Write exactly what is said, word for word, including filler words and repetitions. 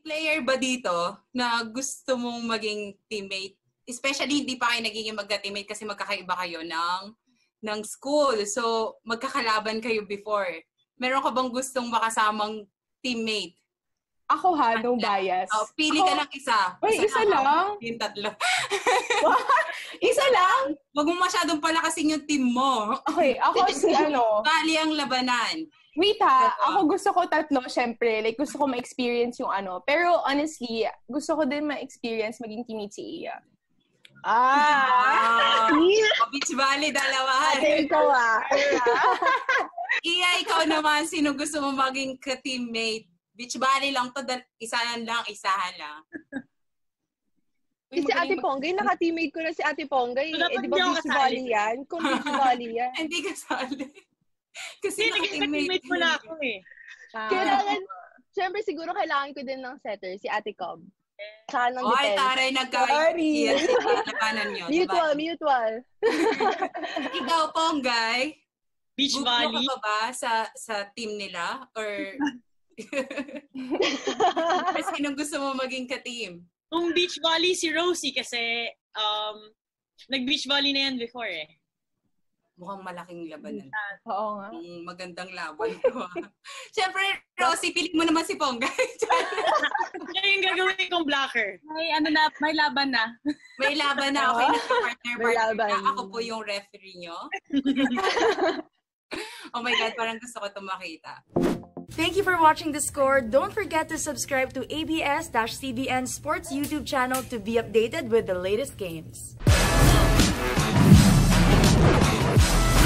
player ba dito na gusto mong maging teammate? Especially hindi pa kayo nagiging magka-teammate kasi magkakaiba kayo ng, ng school. So, magkakalaban kayo before. Meron ka bang gustong makasamang teammate? Ako ha, no bias. Oh, pili ako, ka lang isa. Wait, isa, isa lang? lang? Yung tatlo. Isa lang? Huwag mo masyadong palakasin yung team mo. Okay, ako si ano. Bali ang labanan. Wait ha, ako gusto ko tatlo, syempre. Like, gusto ko ma-experience yung ano. Pero honestly, gusto ko din ma-experience maging teammate si Eya. Ah! Oh, Beach Valley, dalawa. Ate, ikaw ah. Eya, ikaw naman, sino gusto mo maging ka-teammate? Beach Valley lang to, isahan lang, isahan lang. Uy, si Ate Ponggay, naka-teammate ko na si Ate Ponggay. So, eh, di ba Beach Valley yan? Kung Beach Valley yan. Hindi kasali. Kasi naka-teammate mo na ako eh. Ah. Kailangan, syempre siguro kailangan ko din ng setter, si Ate Cobb. Saka ng defense. Oy, taray, nagka-yes. Mutual, mutual. Ikaw, Ponggay. Beach Valley. Gusto ka ba sa, sa team nila? Or... Sinong gusto mo maging ka-team? Kung Beach Volley, si Rosie kasi um, nag-beach volley na yan before eh. Mukhang malaking labanan. Oo nga. Um, magandang laban ko. Siyempre, Rosie, piling mo naman si Ponggay. Kaya yung gagawin kong blocker. May ano na, may laban na. May laban na. Okay, nagka-partner, partner na. Ako po yung referee nyo. Oh my God, parang gusto ko ito makita. Thank you for watching The Score. Don't forget to subscribe to A B S C B N Sports YouTube channel to be updated with the latest games.